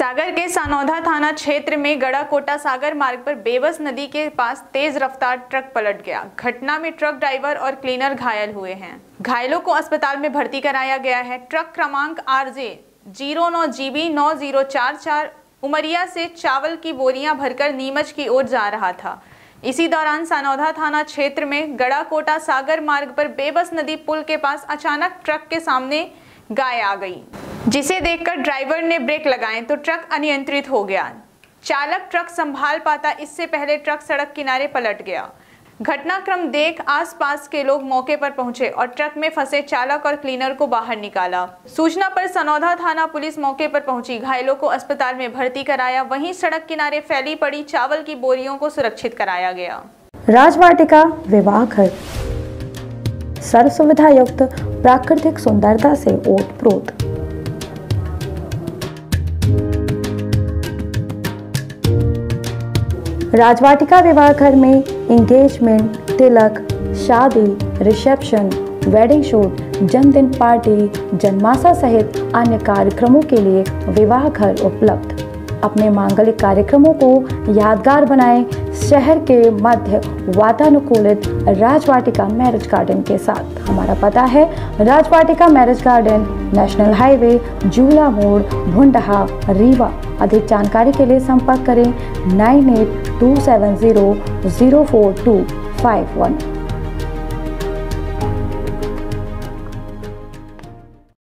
सागर के सानौधा थाना क्षेत्र में गड़ाकोटा सागर मार्ग पर बेबस नदी के पास तेज रफ्तार ट्रक पलट गया। घटना में ट्रक ड्राइवर और क्लीनर घायल हुए हैं। घायलों को अस्पताल में भर्ती कराया गया है। ट्रक क्रमांक RJ 09GB 9044 उमरिया से चावल की बोरियां भरकर नीमच की ओर जा रहा था। इसी दौरान सानौधा थाना क्षेत्र में गड़ाकोटा सागर मार्ग पर बेबस नदी पुल के पास अचानक ट्रक के सामने गाय आ गई, जिसे देखकर ड्राइवर ने ब्रेक लगाए तो ट्रक अनियंत्रित हो गया। चालक ट्रक संभाल पाता, इससे पहले ट्रक सड़क किनारे पलट गया। घटनाक्रम देख आसपास के लोग मौके पर पहुंचे और ट्रक में फंसे चालक और क्लीनर को बाहर निकाला। सूचना पर सानौधा थाना पुलिस मौके पर पहुंची, घायलों को अस्पताल में भर्ती कराया। वहीं सड़क किनारे फैली पड़ी चावल की बोरियों को सुरक्षित कराया गया। राजवाटिका विवाह घर सर्व सुविधा युक्त प्राकृतिक सुंदरता से ओतप्रोत। राजवाटिका विवाह घर में एंगेजमेंट, तिलक, शादी, रिसेप्शन, वेडिंग शूट, जन्मदिन पार्टी, जन्माशा सहित अन्य कार्यक्रमों के लिए विवाह घर उपलब्ध। अपने मांगलिक कार्यक्रमों को यादगार बनाएं शहर के मध्य वातानुकूलित राजवाटिका मैरिज गार्डन के साथ। हमारा पता है Rajvatika marriage garden, national highway, Jhula Mor, Bhundha, Rewa. अधिक जानकारी के लिए संपर्क करें 9827004251।